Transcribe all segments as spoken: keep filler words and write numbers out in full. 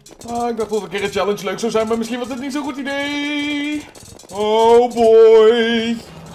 Ah, ik dacht dat een keer een challenge leuk zou zijn, maar misschien was dit niet zo'n goed idee. Oh boy.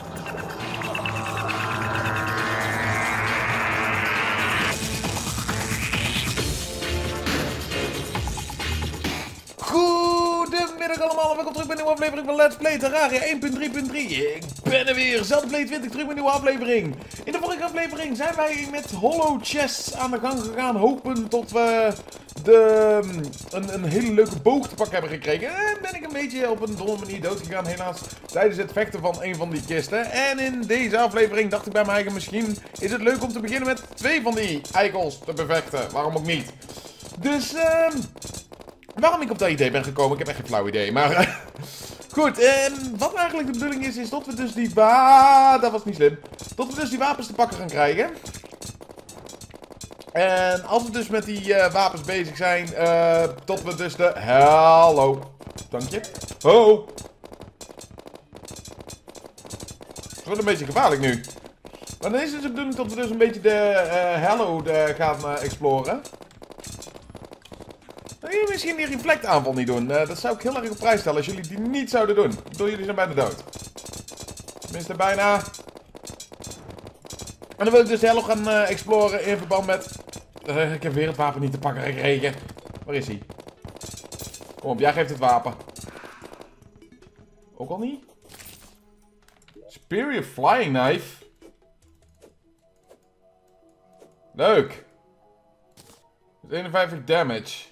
Goedemiddag allemaal en welkom terug bij een nieuwe aflevering van Let's Play Terraria één punt drie punt drie. Ik ben er weer, Zelda Play twintig, terug met een nieuwe aflevering. In de vorige aflevering zijn wij met hollow chests aan de gang gegaan, hopen tot we de, een, een hele leuke boog te pakken hebben gekregen. En ben ik een beetje op een domme manier dood gegaan, helaas, tijdens het vechten van een van die kisten. En in deze aflevering dacht ik bij mij eigen, misschien is het leuk om te beginnen met twee van die eikels te bevechten. Waarom ook niet? Dus, ehm... waarom ik op dat idee ben gekomen, ik heb echt geen flauw idee, maar... goed, en wat eigenlijk de bedoeling is, is dat we dus die wa... dat was niet slim. Dat we dus die wapens te pakken gaan krijgen. En als we dus met die uh, wapens bezig zijn, uh, tot we dus de... Hallo. Dank je. Ho. Het wordt een beetje gevaarlijk nu. Maar dan is het de bedoeling dat we dus een beetje de uh, Hello de gaan uh, exploren. Zou jullie misschien die reflectaanval niet doen? Uh, dat zou ik heel erg op prijs stellen als jullie die niet zouden doen. Ik bedoel, jullie zijn bijna dood. Tenminste, bijna. En dan wil ik dus Hello gaan uh, exploren in verband met... Uh, ik heb weer het wapen niet te pakken gekregen. Waar is hij? Kom op, jij geeft het wapen. Ook al niet? Superior Flying Knife. Leuk. eenenvijftig damage.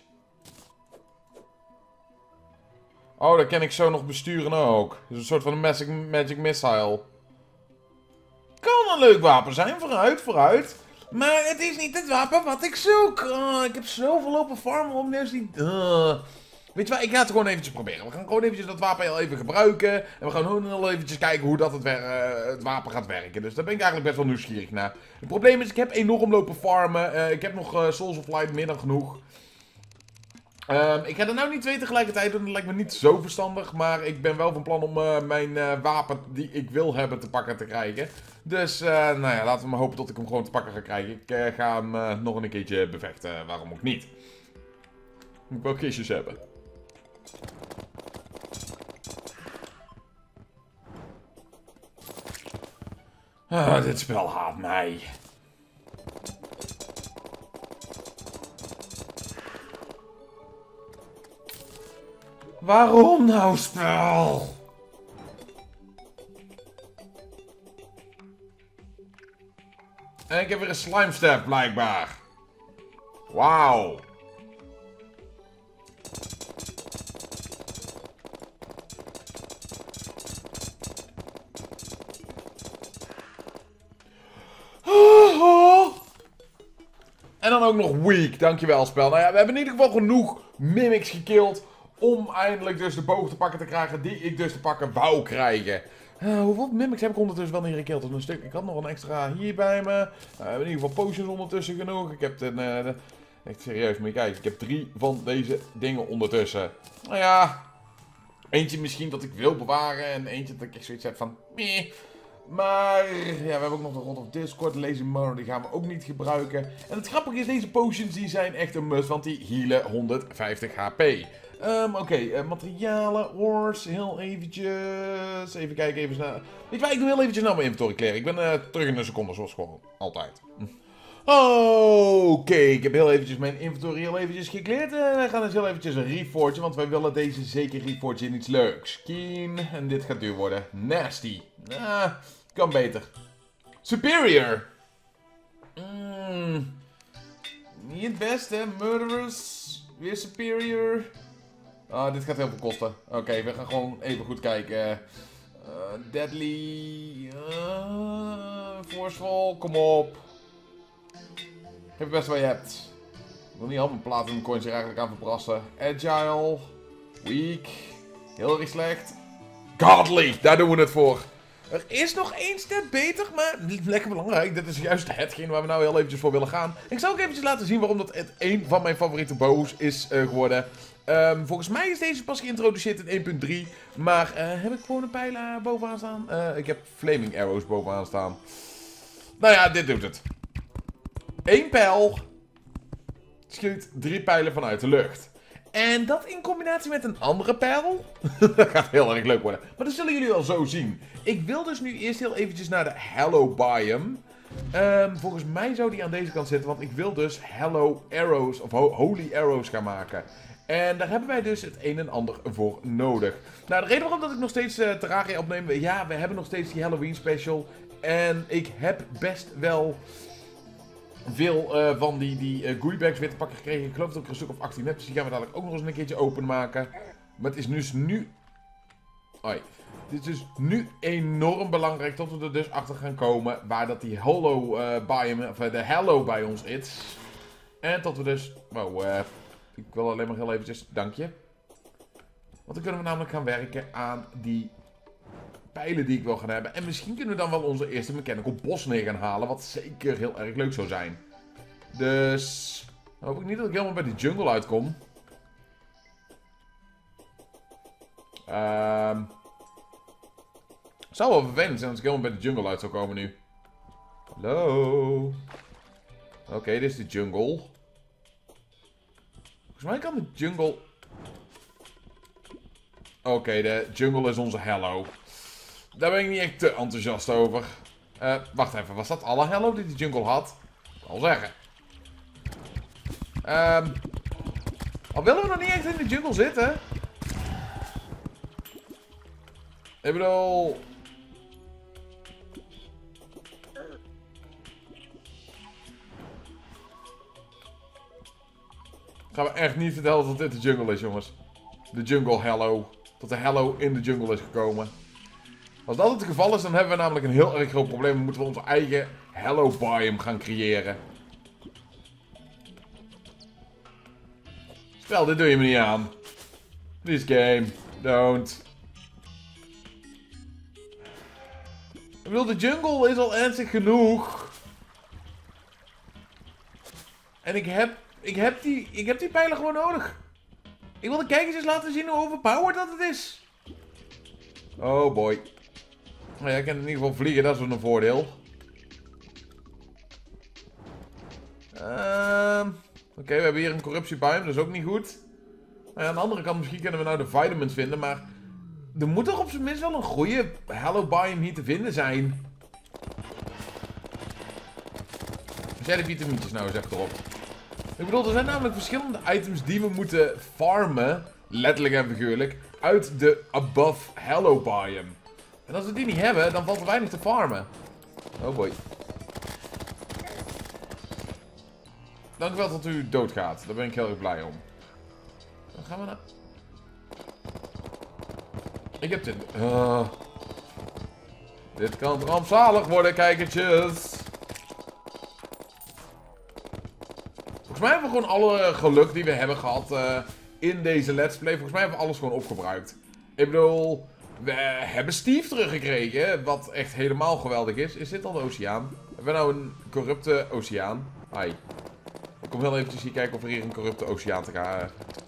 Oh, dat kan ik zo nog besturen ook. Dat is een soort van een magic, magic missile. Kan een leuk wapen zijn, vooruit, vooruit. Maar het is niet het wapen wat ik zoek. Oh, ik heb zoveel lopen farmen om dus die... Uh. Weet je wat, ik ga het gewoon eventjes proberen. We gaan gewoon eventjes dat wapen heel even gebruiken. En we gaan gewoon heel eventjes kijken hoe dat het, uh, het wapen gaat werken. Dus daar ben ik eigenlijk best wel nieuwsgierig naar. Het probleem is, ik heb enorm lopen farmen. Uh, ik heb nog uh, Souls of Light meer dan genoeg. Um, ik ga er nou niet twee tegelijkertijd doen, dat lijkt me niet zo verstandig. Maar ik ben wel van plan om uh, mijn uh, wapen die ik wil hebben te pakken te krijgen. Dus uh, nou ja, laten we maar hopen dat ik hem gewoon te pakken ga krijgen. Ik uh, ga hem uh, nog een keertje bevechten, waarom ook niet. Moet ik wel kistjes hebben. Ah, dit spel haat mij. Waarom nou, spel? En ik heb weer een slime step, blijkbaar. Wauw. En dan ook nog weak, dankjewel spel. Nou ja, we hebben in ieder geval genoeg mimics gekilld om eindelijk dus de boog te pakken te krijgen die ik dus te pakken wou krijgen. Uh, hoeveel mimics heb ik ondertussen wel niet gekild? Een stuk. Ik had nog een extra hier bij me. Uh, we hebben in ieder geval potions ondertussen genoeg. Ik heb de, uh, de... Echt serieus, moet je kijken. Ik heb drie van deze dingen ondertussen. Nou ja, eentje misschien dat ik wil bewaren en eentje dat ik echt zoiets heb van... Meh. Maar ja, we hebben ook nog de Rod of Discord, Lazy Mono, die gaan we ook niet gebruiken. En het grappige is, deze potions die zijn echt een must, want die healen honderdvijftig H P. Um, Oké, okay, uh, materialen, ores, heel eventjes. Even kijken, even snel. Weet je waar, ik doe heel eventjes naar mijn inventory kleren. Ik ben uh, terug in een seconde, zoals gewoon altijd. Hm. Oké, okay, ik heb heel eventjes mijn inventory heel eventjes gekleerd. Uh, wij gaan dus heel eventjes een reforgen, want wij willen deze zeker reforgen in iets leuks. Keen, en dit gaat duur worden. Nasty. Ah, kan beter. Superior. Mm, niet het beste, murderers. Weer superior. Ah, dit gaat heel veel kosten. Oké, okay, we gaan gewoon even goed kijken. Uh, deadly. Uh, forceful, kom op. Geef best wat je hebt. Ik wil niet al mijn platinum coins er eigenlijk aan verbrassen. Agile. Weak. Heel erg slecht. Godly, daar doen we het voor. Er is nog één step beter, maar lekker belangrijk. Dit is juist hetgeen waar we nou heel eventjes voor willen gaan. Ik zal ook eventjes laten zien waarom dat het een van mijn favoriete bows is uh, geworden. Um, volgens mij is deze pas geïntroduceerd in één punt drie. Maar uh, heb ik gewoon een pijl uh, bovenaan staan? Uh, ik heb flaming arrows bovenaan staan. Nou ja, dit doet het. Eén pijl schiet drie pijlen vanuit de lucht. En dat in combinatie met een andere perl. Dat gaat heel erg leuk worden. Maar dat zullen jullie wel zo zien. Ik wil dus nu eerst heel eventjes naar de Hallow Biome. Um, volgens mij zou die aan deze kant zitten. Want ik wil dus Hallow Arrows of ho Holy Arrows gaan maken. En daar hebben wij dus het een en ander voor nodig. Nou, de reden waarom dat ik nog steeds uh, Terraria opneem. Ja, we hebben nog steeds die Halloween special. En ik heb best wel veel uh, van die, die uh, goodiebags weer te pakken gekregen. Ik geloof dat ik er een stuk of achttien heb. Dus die gaan we dadelijk ook nog eens een keertje openmaken. Maar het is dus nu... Oi. Het is dus nu enorm belangrijk dat we er dus achter gaan komen waar dat die Hollow uh, biome, of uh, de Hallow bij ons is. En dat we dus... Wow, uh, ik wil alleen maar heel eventjes... Dank je. Want dan kunnen we namelijk gaan werken aan die pijlen die ik wil gaan hebben. En misschien kunnen we dan wel onze eerste mechanical boss neer gaan halen. Wat zeker heel erg leuk zou zijn. Dus... Dan hoop ik niet dat ik helemaal bij de jungle uitkom. Ehm... Um, Het zou wel vervelend zijn als ik helemaal bij de jungle uit zou komen nu. Hallo. Oké, okay, dit is de jungle. Volgens mij kan de jungle... Oké, okay, de jungle is onze Hallow. Daar ben ik niet echt te enthousiast over. Uh, wacht even, was dat alle Hallow die de jungle had? Ik kan wel zeggen. Um, al willen we nog niet echt in de jungle zitten. Ik bedoel... Gaan we echt niet vertellen dat dit de jungle is, jongens. De jungle Hallow. Dat de Hallow in de jungle is gekomen. Als dat het geval is, dan hebben we namelijk een heel erg groot probleem. Dan moeten we onze eigen Hallow biome gaan creëren. Spel, dit doe je me niet aan. Please game, don't. Ik bedoel, de jungle is al ernstig genoeg. En ik heb... Ik heb, die, ik heb die pijlen gewoon nodig. Ik wil de kijkers eens laten zien hoe overpowered dat het is. Oh boy. Nou ja, ik kan in ieder geval vliegen, dat is wel een voordeel. Uh, Oké, okay, we hebben hier een corruptiebiome, dat is ook niet goed. Nou ja, aan de andere kant, misschien kunnen we nou de vitamins vinden, maar... Er moet toch op zijn minst wel een goede Hallow biome hier te vinden zijn. Als jij de vitamintjes nou eens even erop. Ik bedoel, er zijn namelijk verschillende items die we moeten farmen, letterlijk en figuurlijk, uit de above Hallow biome. En als we die niet hebben, dan valt er weinig te farmen. Oh boy. Dank u wel dat u doodgaat. Daar ben ik heel erg blij om. Dan gaan we naar... Ik heb dit... Uh... Dit kan rampzalig worden, kijkertjes. Volgens mij hebben we gewoon alle geluk die we hebben gehad uh, in deze let's play. Volgens mij hebben we alles gewoon opgebruikt. Ik bedoel, we hebben Steve teruggekregen, wat echt helemaal geweldig is. Is dit al de oceaan? Hebben we nou een corrupte oceaan? Hi. Ik kom heel eventjes hier kijken of er hier een corrupte oceaan te gaan.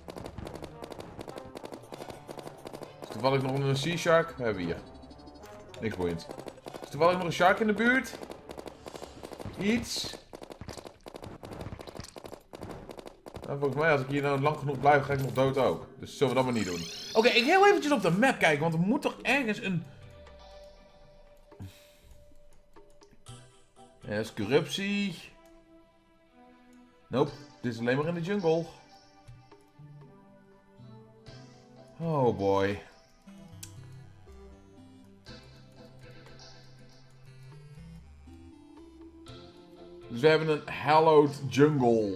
Is toevallig nog een sea shark? We hebben hier. Niks boeiend. Is toevallig nog een shark in de buurt? Iets? Nou, volgens mij, als ik hier nou lang genoeg blijf, ga ik nog dood ook. Dus zullen we dat maar niet doen. Oké, okay, ik ga heel eventjes op de map kijken, want er moet toch ergens een... Ja, is corruptie. Nope, dit is alleen maar in de jungle. Oh boy. Dus we hebben een hallowed jungle.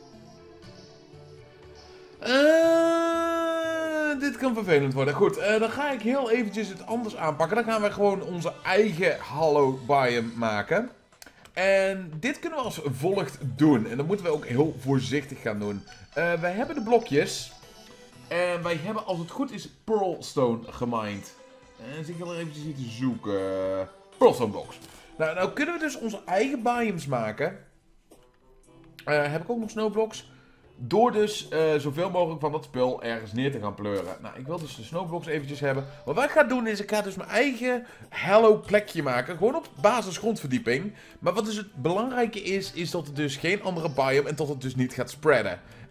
Uh, dit kan vervelend worden. Goed, uh, dan ga ik heel eventjes het anders aanpakken. Dan gaan we gewoon onze eigen Hallow biome maken. En dit kunnen we als volgt doen. En dat moeten we ook heel voorzichtig gaan doen. Uh, wij hebben de blokjes. En wij hebben, als het goed is, Pearlstone gemined. En zit ik wel eventjes hier te zoeken. Pearlstone blocks. Nou, nou kunnen we dus onze eigen biomes maken. Uh, heb ik ook nog snowblocks. Door dus uh, zoveel mogelijk van dat spul ergens neer te gaan pleuren. Nou, ik wil dus de snowblocks eventjes hebben. Wat ik ga doen is, ik ga dus mijn eigen Hallow plekje maken. Gewoon op basis grondverdieping. Maar wat dus het belangrijke is, is dat het dus geen andere biome en dat het dus niet gaat spreaden.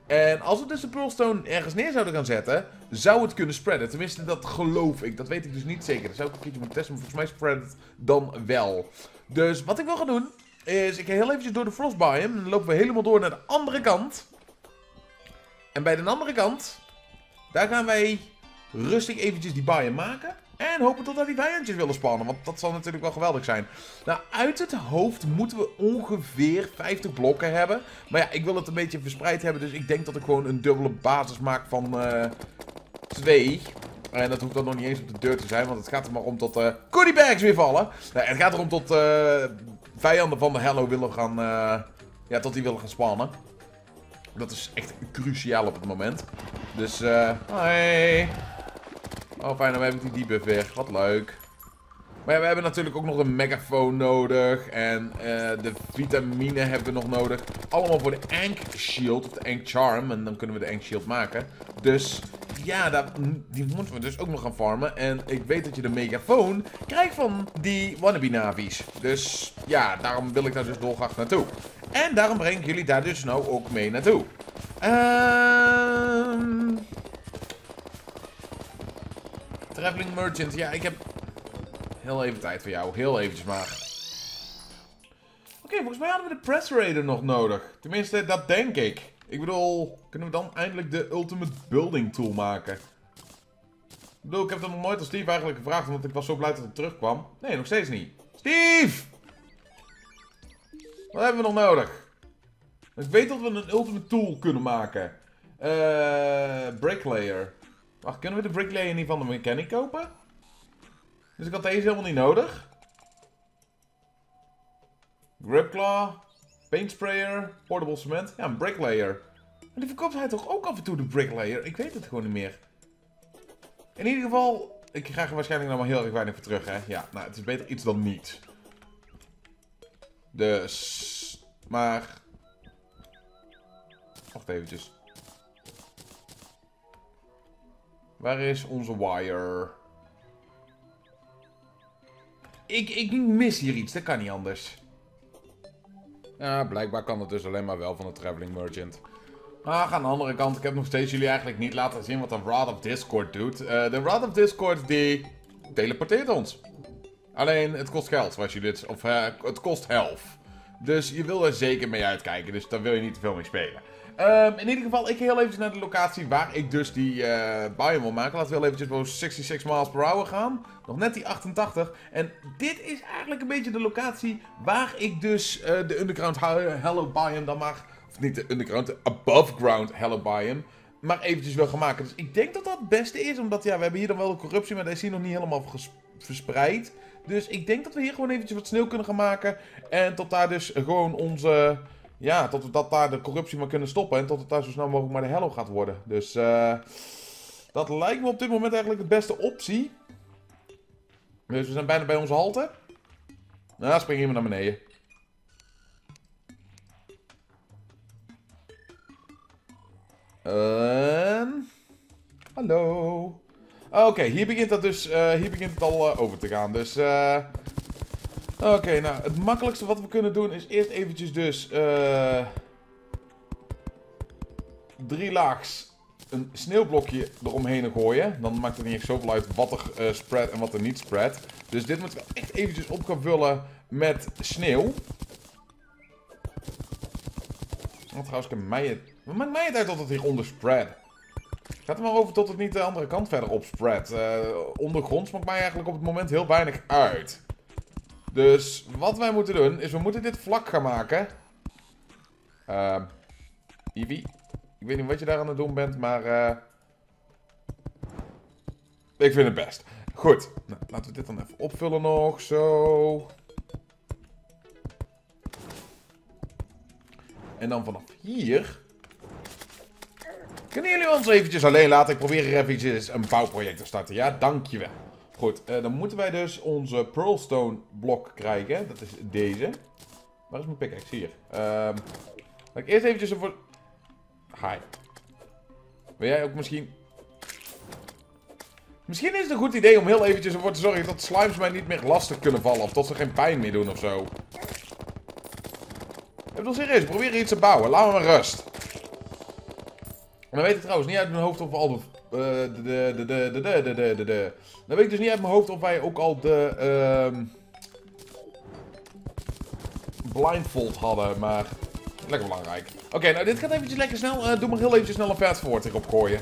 En als we dus de Pearlstone ergens neer zouden gaan zetten, zou het kunnen spreaden. Tenminste, dat geloof ik. Dat weet ik dus niet zeker. Dat zou ik een keertje moeten testen, maar volgens mij spreadt het dan wel. Dus wat ik wil gaan doen, is ik ga heel eventjes door de Frost Biome. En dan lopen we helemaal door naar de andere kant. En bij de andere kant, daar gaan wij rustig eventjes die biome maken. En hopen totdat die vijandjes willen spannen, want dat zal natuurlijk wel geweldig zijn. Nou, uit het hoofd moeten we ongeveer vijftig blokken hebben. Maar ja, ik wil het een beetje verspreid hebben, dus ik denk dat ik gewoon een dubbele basis maak van uh, twee. En dat hoeft dan nog niet eens op de deur te zijn, want het gaat er maar om tot uh, goodie bags weer vallen. Nou, het gaat erom tot uh, vijanden van de Hello willen gaan, uh, ja, tot die willen gaan spannen. Dat is echt cruciaal op het moment. Dus, eh, uh, hoi. Oh, fijn, dan heb ik die debuff weer. Wat leuk. Maar ja, we hebben natuurlijk ook nog de megafoon nodig. En uh, de vitamine hebben we nog nodig. Allemaal voor de Ankh Shield, of de Ankh Charm. En dan kunnen we de Ankh Shield maken. Dus, ja, dat, die moeten we dus ook nog gaan farmen. En ik weet dat je de megafoon krijgt van die wannabe navies. Dus, ja, daarom wil ik daar dus dolgraag naartoe. En daarom breng ik jullie daar dus nou ook mee naartoe. Ehm... Uh... Traveling Merchant, ja, ik heb heel even tijd voor jou. Heel eventjes maar. Oké, okay, volgens mij hadden we de Press Raider nog nodig. Tenminste, dat denk ik. Ik bedoel, kunnen we dan eindelijk de Ultimate Building Tool maken? Ik bedoel, ik heb dat nog nooit aan Steve eigenlijk gevraagd, want ik was zo blij dat hij terugkwam. Nee, nog steeds niet. Steve! Wat hebben we nog nodig? Ik weet dat we een Ultimate Tool kunnen maken. Eh, uh, Bricklayer. Wacht, kunnen we de Bricklayer niet van de Mechanic kopen? Dus ik had deze helemaal niet nodig. Gripclaw, Paint Sprayer, Portable Cement. Ja, een Bricklayer. En die verkoopt hij toch ook af en toe, de Bricklayer? Ik weet het gewoon niet meer. In ieder geval, ik krijg er waarschijnlijk nog maar heel erg weinig voor terug, hè. Ja, nou, het is beter iets dan niet. Dus, maar... Wacht eventjes. Waar is onze wire? Ik, ik mis hier iets, dat kan niet anders. Ja, blijkbaar kan het dus alleen maar wel van de Traveling Merchant. Ah, aan de andere kant, ik heb nog steeds jullie eigenlijk niet laten zien wat de Rod of Discord doet. Uh, de Rod of Discord, die teleporteert ons. Alleen, het kost geld, zoals jullie dit... Of, uh, het kost health. Dus je wil er zeker mee uitkijken, dus daar wil je niet te veel mee spelen. Um, in ieder geval, ik ga heel eventjes naar de locatie waar ik dus die uh, biome wil maken. Laten we heel eventjes boven zesenzestig miles per hour gaan. Nog net die achtentachtig. En dit is eigenlijk een beetje de locatie waar ik dus uh, de Underground Hello Biome dan maar... Of niet de Underground, de Above Ground Hello Biome. Maar eventjes wil gaan maken. Dus ik denk dat dat het beste is. Omdat ja, we hebben hier dan wel de corruptie, maar die is hier nog niet helemaal verspreid. Dus ik denk dat we hier gewoon eventjes wat sneeuw kunnen gaan maken. En tot daar dus gewoon onze... Ja, tot we dat daar de corruptie maar kunnen stoppen. En tot het daar zo snel mogelijk maar de Hello gaat worden. Dus uh, dat lijkt me op dit moment eigenlijk de beste optie. Dus we zijn bijna bij onze halte. Nou, spring hier maar naar beneden. Um, hallo. Oké, okay, hier begint dat dus, uh, hier begint het al uh, over te gaan. Dus... Uh, Oké, okay, nou, het makkelijkste wat we kunnen doen is eerst eventjes dus uh, drie laags een sneeuwblokje eromheen gooien. Dan maakt het niet echt zoveel uit wat er uh, spread en wat er niet spread. Dus dit moeten we echt eventjes op gaan vullen met sneeuw. Oh, trouwens, kan mij het... Wat maakt mij het uit dat het hieronder spread? Gaat er maar over tot het niet de andere kant verder op spread. Uh, ondergronds maakt mij eigenlijk op het moment heel weinig uit. Dus wat wij moeten doen, is we moeten dit vlak gaan maken. Uh, Eevee, ik weet niet wat je daar aan het doen bent, maar... Uh, ik vind het best. Goed, nou, laten we dit dan even opvullen nog, zo. En dan vanaf hier... Kunnen jullie ons eventjes alleen laten? Ik probeer hier eventjes een bouwproject te starten, ja? Dankjewel. Goed, uh, dan moeten wij dus onze Pearlstone blok krijgen. Dat is deze. Waar is mijn pickaxe? Hier. Um, laat ik eerst eventjes ervoor... Hi. Wil jij ook misschien... Misschien is het een goed idee om heel eventjes ervoor te zorgen dat slimes mij niet meer lastig kunnen vallen. Of dat ze geen pijn meer doen of zo. Ik bedoel serieus, probeer iets te bouwen. Laat me maar rust. dan weet ik trouwens niet uit mijn hoofd of we al de... Uh, de, de, de, de, de, de, de, de, de. Dan weet ik dus niet uit mijn hoofd of wij ook al de... Uh, blindfold hadden, maar... Lekker belangrijk. Oké, okay, nou dit gaat eventjes lekker snel. Uh, doe maar heel eventjes snel een fast forward erop gooien.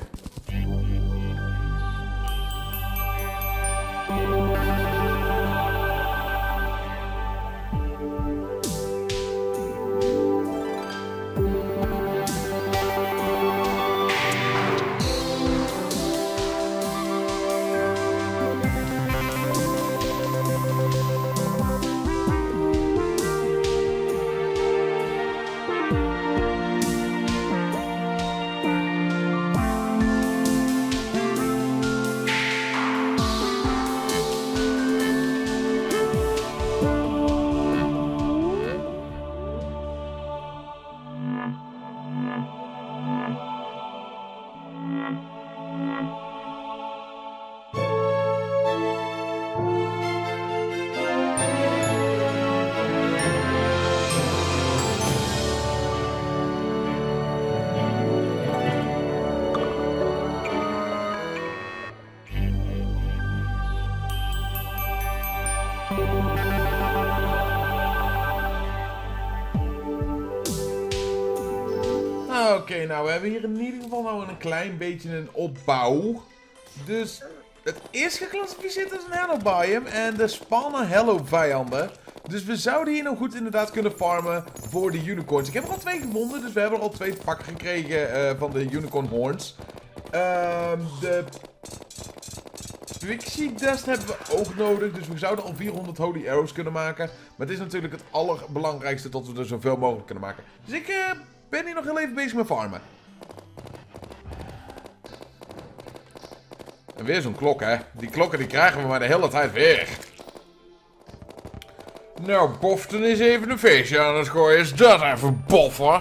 Oké, okay, nou we hebben hier in ieder geval nou een klein beetje een opbouw. Dus het is geclassificeerd als een Hello Biome en er spannen Hello vijanden. Dus we zouden hier nog goed inderdaad kunnen farmen voor de unicorns. Ik heb er al twee gevonden, dus we hebben er al twee te pakken gekregen uh, van de unicorn horns. Uh, de Pixie Dust hebben we ook nodig, dus we zouden al vierhonderd Holy Arrows kunnen maken. Maar het is natuurlijk het allerbelangrijkste dat we er zoveel mogelijk kunnen maken. Dus ik... Uh, Ik ben hier nog heel even bezig met farmen. En weer zo'n klok, hè. Die klokken die krijgen we maar de hele tijd weer. Nou, Bofton is even een feestje aan het gooien. Is dat even boffen?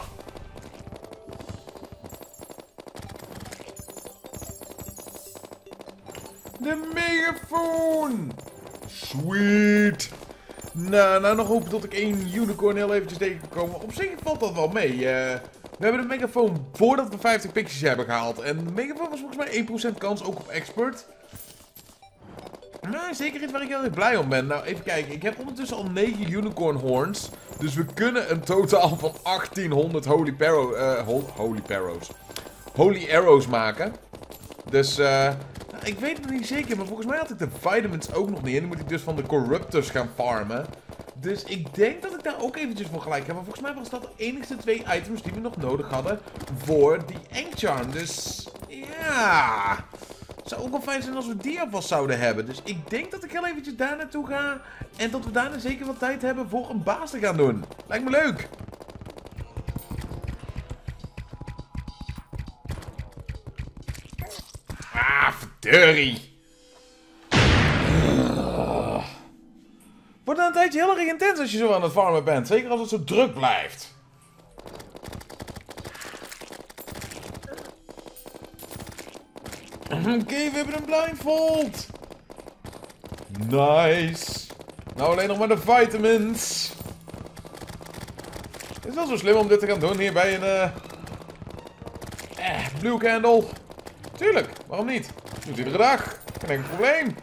De megafoon! Sweet! Nou, nou nog hopen tot ik één unicorn heel eventjes tegen kan komen. Op zich valt dat wel mee. Uh, we hebben de megafoon voordat we vijftig pixies hebben gehaald. En de megafoon was volgens mij één procent kans, ook op expert. Nou, zeker iets waar ik heel erg blij om ben. Nou, even kijken. Ik heb ondertussen al negen unicorn horns. Dus we kunnen een totaal van achttienhonderd holy, paro uh, hol holy parrows. Holy arrows maken. Dus, eh... Uh, nou, ik weet het niet zeker, maar volgens mij had ik de vitamins ook nog niet. En dan moet ik dus van de corruptors gaan farmen. Dus ik denk dat ik daar ook eventjes voor gelijk heb. Maar volgens mij was dat de enigste twee items die we nog nodig hadden voor die Encharm. Dus, ja... Het zou ook wel fijn zijn als we die alvast zouden hebben. Dus ik denk dat ik heel eventjes daar naartoe ga. En dat we daarna zeker wat tijd hebben voor een baas te gaan doen. Lijkt me leuk. Ah, verdorie. Uh. Wordt dan een tijdje heel erg intens als je zo aan het farmen bent. Zeker als het zo druk blijft. Oké, okay, we hebben een blindfold. Nice. Nou, alleen nog maar de vitamins. Het is wel zo slim om dit te gaan doen hier bij een... Uh... Eh, blue candle. Tuurlijk, waarom niet? Doet iedere dag. Geen enkel probleem.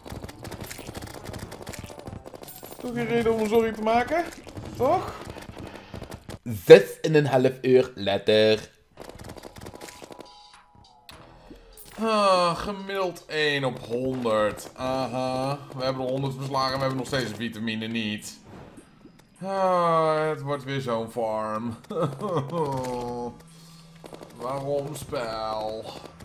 Toch geen reden om een zorg te maken? Toch? Zes en een half uur later. Ah, gemiddeld één op honderd. Aha. We hebben er honderd verslagen en we hebben nog steeds de vitamine niet. Ah, het wordt weer zo'n farm. Waarom spel?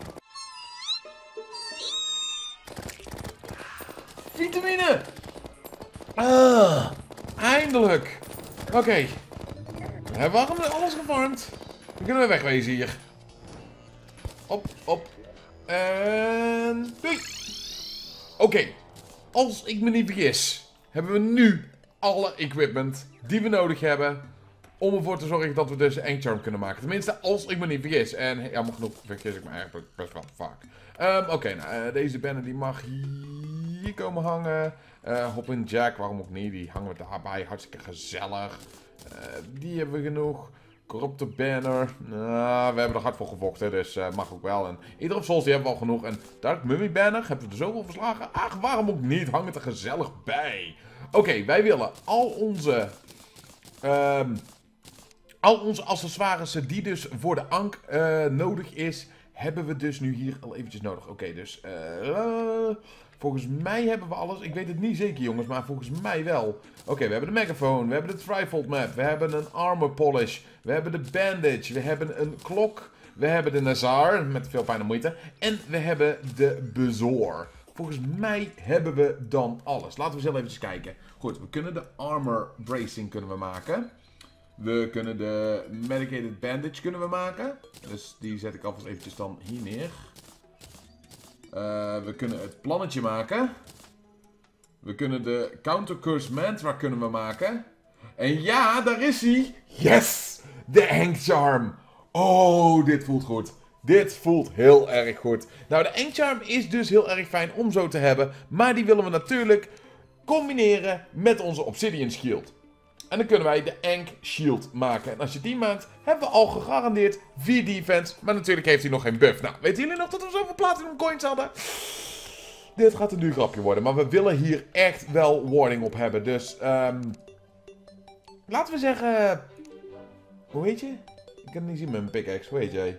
Vitamine! Ah, eindelijk. Oké. Okay. We hebben alles gefarmd. Dan kunnen we wegwezen hier. Op, op. En... doei! Oké, okay. Als ik me niet vergis, hebben we nu alle equipment die we nodig hebben om ervoor te zorgen dat we dus een Encharm kunnen maken. Tenminste, als ik me niet vergis. En jammer genoeg vergis ik me eigenlijk best wel vaak. Um, Oké, okay, nou, uh, deze banner die mag hier komen hangen. Uh, Hoppin' Jack, waarom ook niet? Die hangen we daarbij, hartstikke gezellig. Uh, die hebben we genoeg. Corrupte banner. Nou, we hebben er hard voor gevochten, dus uh, mag ook wel. En ieder of Souls, die hebben we al genoeg. En Dark Mummy banner, hebben we er zoveel verslagen? Ach, waarom ook niet? Hang het er gezellig bij. Oké, okay, wij willen al onze... Um, al onze accessoires die dus voor de Ankh uh, nodig is, hebben we dus nu hier al eventjes nodig. Oké, okay, dus... Uh, uh, volgens mij hebben we alles. Ik weet het niet zeker, jongens, maar volgens mij wel. Oké, okay, we hebben de megaphone, we hebben de trifold map, we hebben een armor polish, we hebben de bandage, we hebben een klok, we hebben de Nazar, met veel pijn en moeite, en we hebben de Bezor. Volgens mij hebben we dan alles. Laten we zelf even kijken. Goed, we kunnen de armor bracing kunnen we maken. We kunnen de medicated bandage kunnen we maken. Dus die zet ik alvast eventjes dan hier neer. Uh, we kunnen het plannetje maken. We kunnen de Counter Curse Mantra kunnen we maken. En ja, daar is hij. Yes! De Ankh Charm. Oh, dit voelt goed. Dit voelt heel erg goed. Nou, de Ankh Charm is dus heel erg fijn om zo te hebben. Maar die willen we natuurlijk combineren met onze Obsidian Shield. En dan kunnen wij de Ankh Shield maken. En als je die maakt, hebben we al gegarandeerd vier defense. Maar natuurlijk heeft hij nog geen buff. Nou, weten jullie nog dat we zoveel platinum coins hadden? Dit gaat een duur grapje worden. Maar we willen hier echt wel warning op hebben. Dus, um, laten we zeggen... Hoe heet je? Ik kan het niet zien met mijn pickaxe. Hoe heet jij?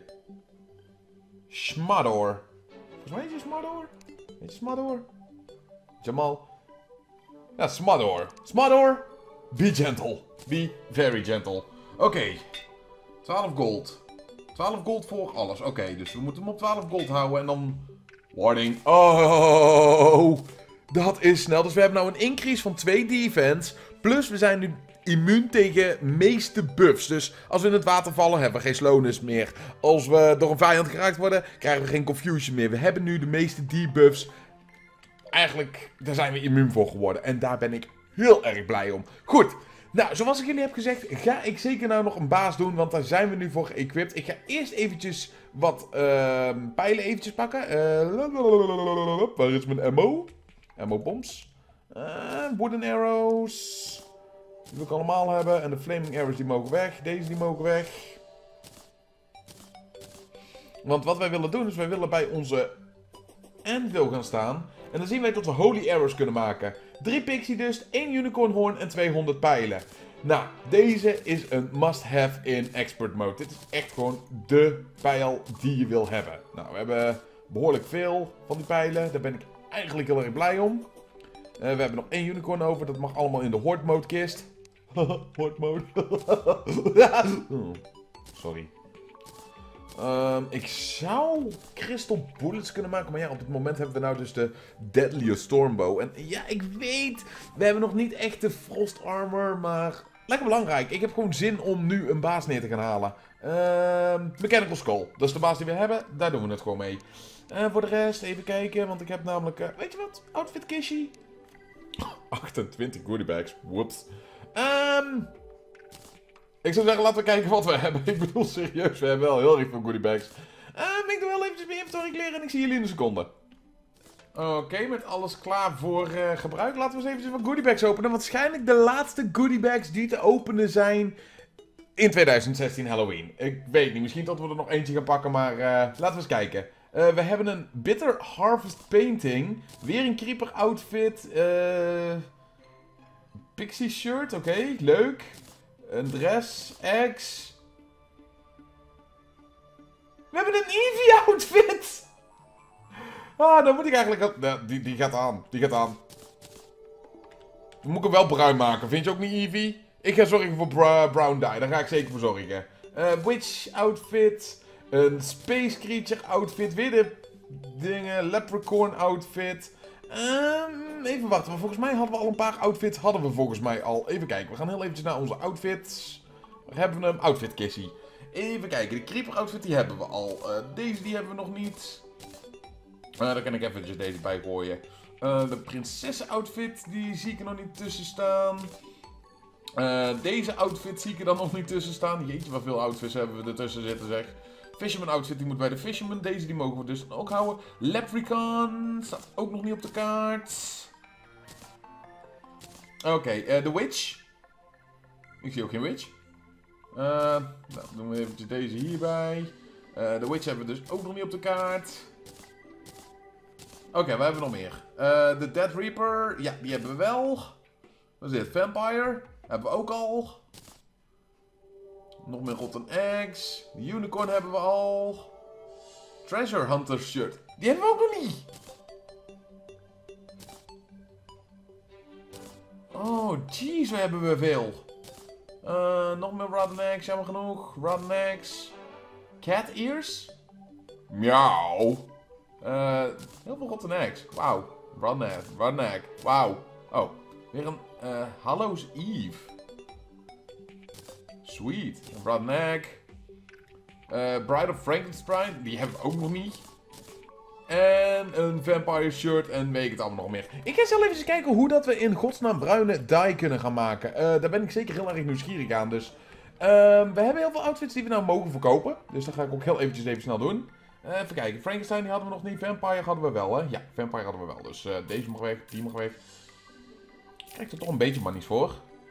Smador. Volgens mij heet je Smador? Heet je Smador? Jamal. Ja, Smador. Smador. Be gentle. Be very gentle. Oké. Okay. twaalf gold. twaalf gold voor alles. Oké, okay, dus we moeten hem op twaalf gold houden en dan... Warning. Oh, dat is snel. Dus we hebben nou een increase van twee defense. Plus we zijn nu immuun tegen meeste buffs. Dus als we in het water vallen, hebben we geen slowness meer. Als we door een vijand geraakt worden, krijgen we geen confusion meer. We hebben nu de meeste debuffs. Eigenlijk, daar zijn we immuun voor geworden. En daar ben ik heel erg blij om. Goed. Nou, zoals ik jullie heb gezegd, ga ik zeker nou nog een baas doen, want daar zijn we nu voor geëquipt. Ik ga eerst eventjes wat uh, pijlen eventjes pakken. Uh, waar is mijn ammo? Ammo bombs. Uh, wooden arrows. Die wil ik allemaal hebben. En de flaming arrows die mogen weg. Deze die mogen weg. Want wat wij willen doen is, wij willen bij onze anvil gaan staan. En dan zien wij dat we holy arrows kunnen maken. drie pixie dust, één unicorn horn en tweehonderd pijlen. Nou, deze is een must-have in expert mode. Dit is echt gewoon de pijl die je wil hebben. Nou, we hebben behoorlijk veel van die pijlen. Daar ben ik eigenlijk heel erg blij om. Uh, we hebben nog één unicorn over. Dat mag allemaal in de horde mode kist. Horde mode. oh, sorry. Um, ik zou crystal bullets kunnen maken, maar ja, op het moment hebben we nou dus de Deadlier Stormbow. En ja, ik weet, we hebben nog niet echt de Frost Armor, maar lekker belangrijk. Ik heb gewoon zin om nu een baas neer te gaan halen. Um, Mechanical Skull, dat is de baas die we hebben, daar doen we het gewoon mee. Uh, voor de rest, even kijken, want ik heb namelijk, uh, weet je wat, outfit kistje. achtentwintig goodiebags, whoops. Um... Ik zou zeggen, laten we kijken wat we hebben. Ik bedoel, serieus, we hebben wel heel erg veel goodiebags. Uh, ik doe wel eventjes mijn inventory kleren en ik zie jullie in een seconde. Oké, okay, met alles klaar voor uh, gebruik. Laten we eens eventjes wat goodiebags openen. Waarschijnlijk de laatste goodiebags die te openen zijn in tweeduizend zestien Halloween. Ik weet niet, misschien dat we er nog eentje gaan pakken, maar uh, laten we eens kijken. Uh, we hebben een Bitter Harvest Painting. Weer een Creeper outfit. Uh, Pixie shirt, oké, okay, leuk. Een dress, eggs. We hebben een Eevee outfit. Ah, dan moet ik eigenlijk... Nee, die, die gaat aan, die gaat aan. Dan moet ik hem wel bruin maken, vind je ook niet, Eevee? Ik ga zorgen voor bra brown dye, daar ga ik zeker voor zorgen. Uh, witch outfit. Een space creature outfit. Weer de dingen. Leprechaun outfit. Um, even wachten, maar volgens mij hadden we al een paar outfits. Hadden we volgens mij al. Even kijken, we gaan heel eventjes naar onze outfits. Waar hebben we hem? Outfit kissie. Even kijken, de creeper outfit die hebben we al. Uh, deze die hebben we nog niet. Uh, daar kan ik eventjes deze bij gooien. Uh, de prinsessen outfit, die zie ik er nog niet tussen staan. Uh, deze outfit zie ik er dan nog niet tussen staan. Jeetje, wat veel outfits hebben we ertussen zitten, zeg. Fisherman outfit, die moet bij de Fisherman. Deze die mogen we dus ook houden. Leprechaun staat ook nog niet op de kaart. Oké, okay, uh, de Witch. Ik zie ook geen Witch. Uh, nou, dan doen we eventjes deze hierbij. Uh, de Witch hebben we dus ook nog niet op de kaart. Oké, okay, wat hebben we nog meer? Uh, de Dead Reaper, ja, die hebben we wel. Wat is dit? Vampire, hebben we ook al. Nog meer Rotten Eggs. De Unicorn hebben we al. Treasure Hunter Shirt, die hebben we ook nog niet. Oh, jeez, waar hebben we veel. Uh, nog meer Rotten Eggs, jammer genoeg. Rotten Eggs. Cat Ears. Miauw. Uh, heel veel Rotten Eggs. Wauw. Rotten Egg. Rotten Egg. Wauw. Oh, weer een uh, Hallows Eve. Sweet. Rotten Egg. Uh, Bride of Frankenstein. Die hebben we ook nog niet. En een Vampire Shirt en weet ik het allemaal nog meer. Ik ga zelf even kijken hoe dat we in godsnaam bruine dye kunnen gaan maken. Uh, daar ben ik zeker heel erg nieuwsgierig aan. Dus uh, we hebben heel veel outfits die we nou mogen verkopen. Dus dat ga ik ook heel eventjes even snel doen. Uh, even kijken. Frankenstein die hadden we nog niet. Vampire hadden we wel, hè? Ja, Vampire hadden we wel. Dus uh, deze mag weg, die mag weg. Krijg er toch een beetje manies voor.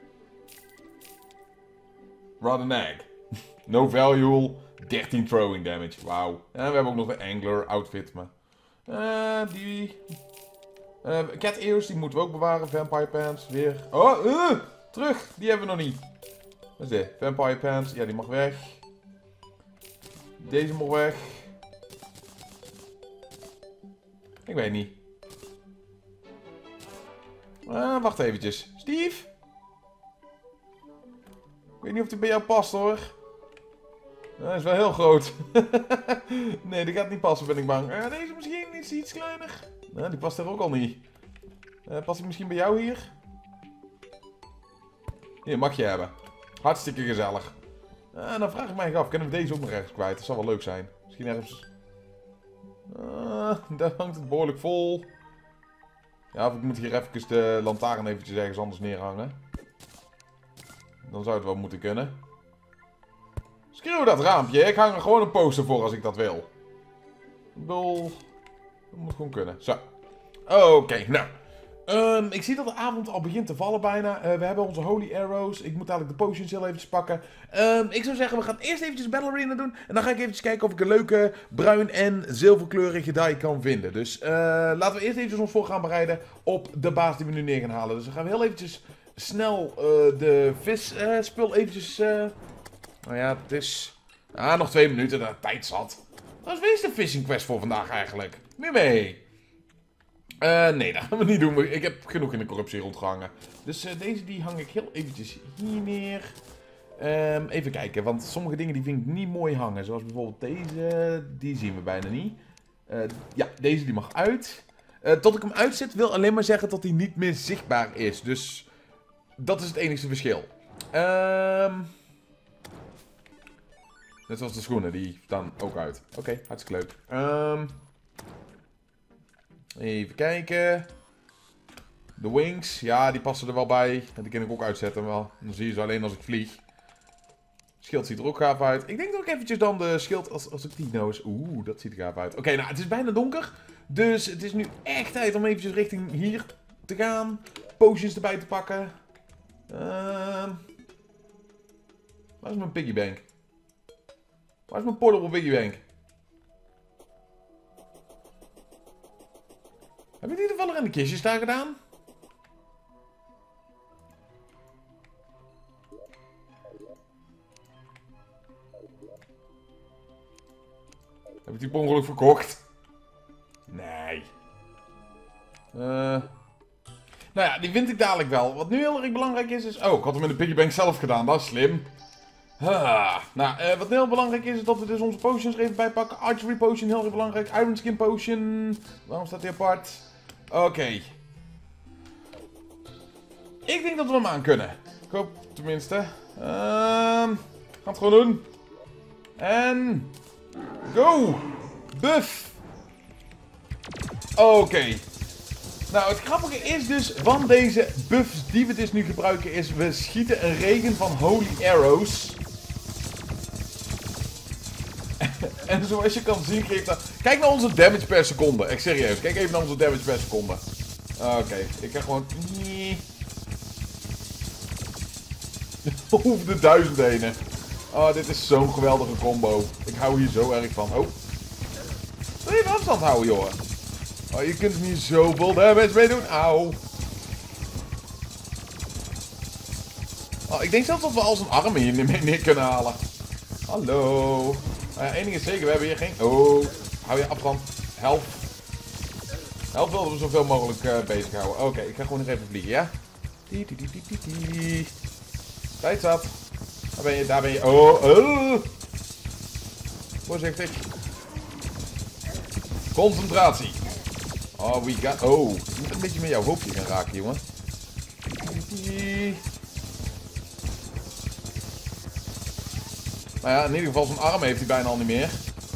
Rotten Egg. No value. dertien throwing damage. Wauw. En we hebben ook nog de Angler outfit. Maar Uh, die... Uh, Cat Ears, die moeten we ook bewaren. Vampire Pants, weer. Oh, uh, terug! Die hebben we nog niet. Wat is dit? Vampire Pants, ja, die mag weg. Deze mag weg. Ik weet niet. Uh, wacht eventjes. Steve? Ik weet niet of die bij jou past, hoor. Dat is wel heel groot. Nee, die gaat niet passen, ben ik bang. Uh, deze misschien iets, iets kleiner. Nou, die past er ook al niet. Uh, past die misschien bij jou hier? Hier, mag je hebben. Hartstikke gezellig. Uh, dan vraag ik mij af, kunnen we deze ook nog ergens kwijt? Dat zou wel leuk zijn. Misschien ergens... Uh, daar hangt het behoorlijk vol. Ja, of ik moet hier even de lantaarn eventjes ergens anders neerhangen. Dan zou het wel moeten kunnen. Schreeuw dat raampje, ik hang er gewoon een poster voor als ik dat wil. Ik bedoel, dat moet gewoon kunnen. Zo. Oké, okay, nou. Um, ik zie dat de avond al begint te vallen bijna. Uh, we hebben onze Holy Arrows. Ik moet dadelijk de potions heel eventjes pakken. Um, ik zou zeggen, we gaan eerst eventjes Battle Arena doen. En dan ga ik eventjes kijken of ik een leuke bruin en zilverkleurige die kan vinden. Dus uh, laten we eerst eventjes ons voor gaan bereiden op de baas die we nu neer gaan halen. Dus dan gaan we heel eventjes snel uh, de visspul uh, eventjes... Uh, nou ja, het is... Ah, nog twee minuten, dat tijd zat. Wat is de fishing quest voor vandaag eigenlijk? Nu mee. Uh, nee, dat gaan we niet doen. Ik heb genoeg in de corruptie rondgehangen. Dus uh, deze die hang ik heel eventjes hier neer. Um, even kijken, want sommige dingen die vind ik niet mooi hangen. Zoals bijvoorbeeld deze, die zien we bijna niet. Uh, ja, deze die mag uit. Uh, tot ik hem uitzet wil alleen maar zeggen dat hij niet meer zichtbaar is. Dus dat is het enige verschil. Ehm... Um, Net zoals de schoenen, die staan ook uit. Oké, okay, hartstikke leuk. Um, even kijken. De wings, ja, die passen er wel bij. Die kan ik ook uitzetten, wel. Dan zie je ze alleen als ik vlieg. Schild ziet er ook gaaf uit. Ik denk dat ik eventjes dan de schild, als, als ik die nou eens... Oeh, dat ziet er gaaf uit. Oké, okay, nou, het is bijna donker. Dus het is nu echt tijd om eventjes richting hier te gaan. Potions erbij te pakken. Uh, waar is mijn piggybank? Waar is mijn portable piggybank? Heb ik die toevallig in de kistjes daar gedaan? Heb ik die per ongeluk verkocht? Nee. Uh, nou ja, die vind ik dadelijk wel. Wat nu heel erg belangrijk is, is... Oh, ik had hem in de piggybank zelf gedaan. Dat is slim. Ah, nou, uh, wat heel belangrijk is, is dat we dus onze potions er even bij pakken. Archery potion, heel erg belangrijk. Iron skin potion. Waarom staat die apart? Oké. Okay. Ik denk dat we hem aan kunnen. Ik hoop tenminste. Uh, gaan het gewoon doen. En... Go! Buff! Oké. Okay. Nou, het grappige is dus van deze buffs die we dus nu gebruiken is... We schieten een regen van Holy Arrows. En zoals je kan zien geeft dat... Kijk naar onze damage per seconde. Echt serieus. Kijk even naar onze damage per seconde. Oké. Okay. Ik ga gewoon... Over de duizend heen. Oh, dit is zo'n geweldige combo. Ik hou hier zo erg van. Oh. Wil je even afstand houden, joh? Oh, je kunt niet zoveel damage mee doen. Auw. Oh, ik denk zelfs dat we al zijn armen hier neer kunnen halen. Hallo. Nou ja, één ding is zeker, we hebben hier geen... Oh. Hou je afstand. Help. Help wilden we zoveel mogelijk uh, bezig houden. Oké, okay, ik ga gewoon nog even vliegen, ja? Die, die, die, die, die, die. Tijd zat. Daar ben je, daar ben je. Oh, oh. Voorzichtig. Concentratie. Oh, we got... Oh, je moet een beetje met jouw hoofdje gaan raken, jongen. Nou ja, in ieder geval zijn arm heeft hij bijna al niet meer.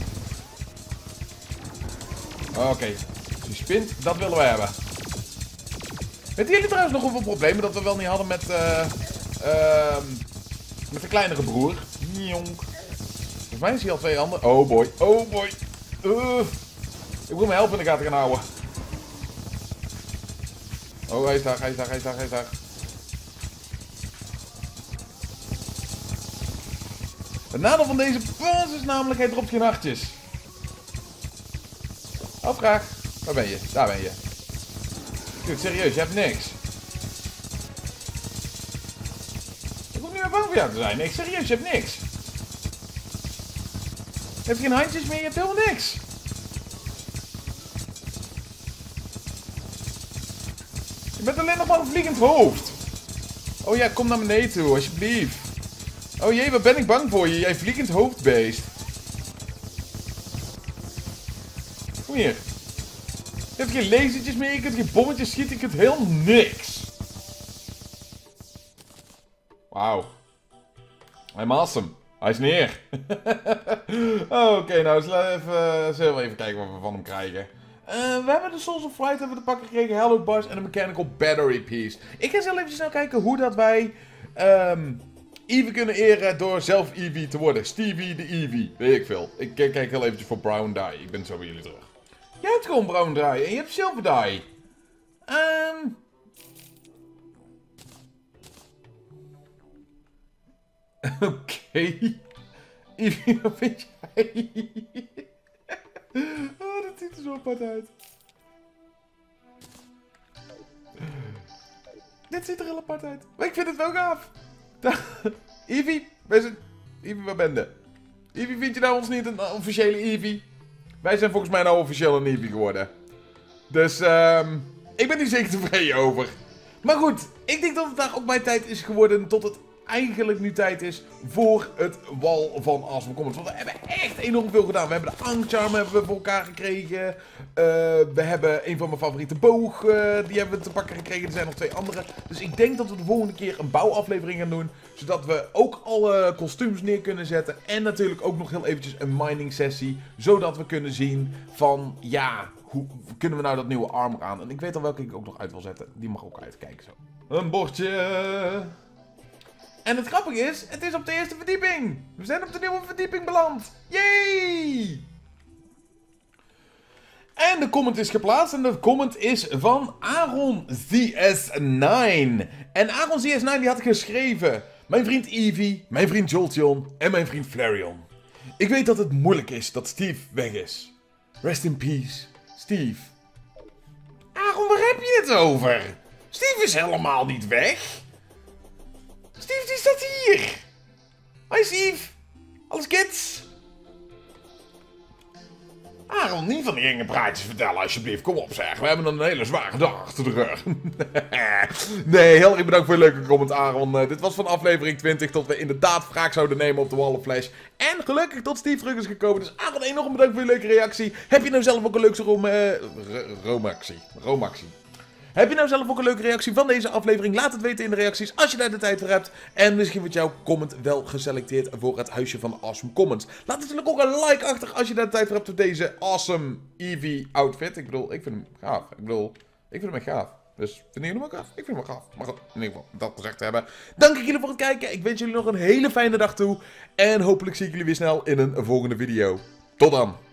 Oké. Okay. Die spint, dat willen we hebben. Weten jullie trouwens nog hoeveel problemen dat we wel niet hadden met... Uh, uh, met de kleinere broer? Jonk. Volgens mij is hij al twee handen. Oh boy. Oh boy. Uh. Ik wil mijn help in de gaten gaan houden. Oh, hij is daar, hij is daar, hij is daar, hij is daar. Het nadeel van deze pas is namelijk, hij dropt geen hartjes. Oh, graag. Waar ben je? Daar ben je. Dude, serieus, je hebt niks. Ik hoef niet meer bang voor jou te zijn. Nee, serieus, je hebt niks. Je hebt geen handjes meer, je hebt helemaal niks. Je bent alleen nog maar een vliegend hoofd. Oh ja, kom naar beneden toe, alsjeblieft. Oh jee, wat ben ik bang voor je, jij vliegend hoofdbeest. Kom hier. Je hebt geen lasertjes meer, je kunt geen bommetjes schieten, je kunt heel niks. Wauw. I'm awesome. Hij is neer. Oké, okay, nou, zullen we even, even kijken wat we van hem krijgen. Uh, we hebben de Souls of Flight hebben we te pakken gekregen, Hello Bars en een Mechanical Battery Piece. Ik ga zelf even snel kijken hoe dat wij um, Eevee kunnen eren door zelf Eevee te worden. Stevie de Eevee, weet ik veel. Ik kijk heel eventjes voor Brown Die, ik ben zo bij jullie terug. Jij hebt gewoon Brown Die en je hebt Silver Die. Um... Oké. Okay. Eevee, wat vind jij? Oh, dat ziet er zo apart uit. Dit ziet er heel apart uit. Maar ik vind het wel gaaf. Eevee, wij zijn... Eevee, waar ben je? Eevee, vind je nou ons niet een officiële Eevee? Wij zijn volgens mij nou officieel een Eevee geworden. Dus, um, ik ben hier zeker tevreden over. Maar goed, ik denk dat het daar ook bij tijd is geworden tot het eigenlijk nu tijd is voor het Wall van Awesome Comets. Want we hebben echt enorm veel gedaan. We hebben de Angcharm hebben we voor elkaar gekregen. Uh, we hebben een van mijn favoriete boog, uh, die hebben we te pakken gekregen. Er zijn nog twee andere. Dus ik denk dat we de volgende keer een bouwaflevering gaan doen. Zodat we ook alle kostuums neer kunnen zetten. En natuurlijk ook nog heel eventjes een mining sessie. Zodat we kunnen zien van, ja, hoe kunnen we nou dat nieuwe armor aan. En ik weet al welke ik ook nog uit wil zetten. Die mag ook uitkijken zo. Een bordje. En het grappige is, het is op de eerste verdieping. We zijn op de nieuwe verdieping beland. Yay! En de comment is geplaatst en de comment is van Aaron Z S nine. En Aaron Z S nine die had geschreven: mijn vriend Eevee, mijn vriend Jolteon en mijn vriend Flareon. Ik weet dat het moeilijk is dat Steve weg is. Rest in peace, Steve. Aaron, waar heb je het over? Steve is helemaal niet weg. Steve, die staat hier! Hoi Steve! Alles kids? Aaron, niet van die enge praatjes vertellen alsjeblieft. Kom op zeg, we hebben een hele zware dag achter de rug. Nee, heel erg bedankt voor je leuke comment Aaron. Uh, dit was van aflevering twintig tot we inderdaad wraak zouden nemen op de Wall of Flash. En gelukkig tot Steve terug is gekomen. Dus Aaron, enorm bedankt voor je leuke reactie. Heb je nou zelf ook een leukste rom uh, roomactie? Roomactie. Heb je nou zelf ook een leuke reactie van deze aflevering? Laat het weten in de reacties als je daar de tijd voor hebt. En misschien wordt jouw comment wel geselecteerd voor het huisje van Awesome Comments. Laat natuurlijk ook een like achter als je daar de tijd voor hebt voor deze awesome Eevee outfit. Ik bedoel, ik vind hem gaaf. Ik bedoel, ik vind hem echt gaaf. Dus vinden jullie hem ook gaaf? Ik vind hem wel gaaf. Maar goed, in ieder geval, dat gezegd te hebben. Dank ik jullie voor het kijken. Ik wens jullie nog een hele fijne dag toe. En hopelijk zie ik jullie weer snel in een volgende video. Tot dan.